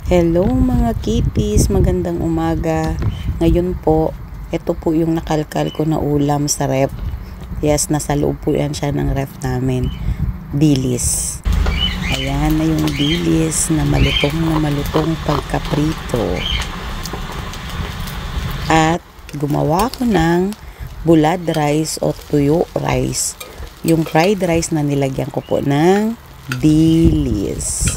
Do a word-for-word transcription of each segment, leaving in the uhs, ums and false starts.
Hello mga kitties, magandang umaga. Ngayon po, ito po yung nakalkal ko na ulam sa ref. Yes, nasa loob po yan siya ng ref namin. Dilis. Ayan na yung dilis na malutong na malutong pagkaprito. At gumawa ko ng bulad rice o tuyo rice. Yung fried rice na nilagyan ko po ng dilis.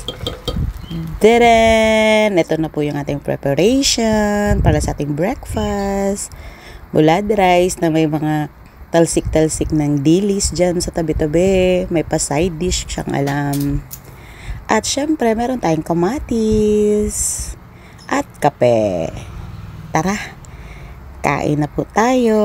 Tadaan! Ito na po yung ating preparation para sa ating breakfast. Bulad rice na may mga talsik-talsik ng dilis dyan sa tabi-tabi. May pa side dish siyang alam. At syempre, meron tayong kamatis at kape. Tara, kain na po tayo.